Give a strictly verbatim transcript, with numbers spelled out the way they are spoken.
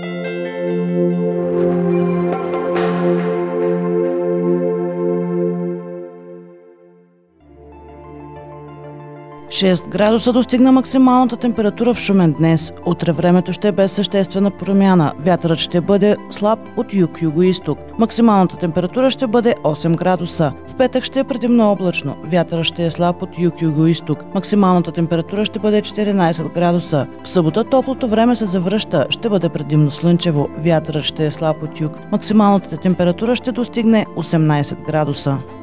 шест градуса достигна максималната температура в Шумен днес. Утре времето ще е без съществена промяна. Вятърът ще бъде слаб от юг-югоизток. Максималната температура ще бъде осем градуса. В петък ще е предимно облачно. Вятърът ще е слаб от юг-югоизток. Максималната температура ще бъде четиринайсет градуса. В събота топлото време се завръща. Ще бъде предимно слънчево. Вятърът ще е слаб от юг. Максималната температура ще достигне осемнайсет градуса.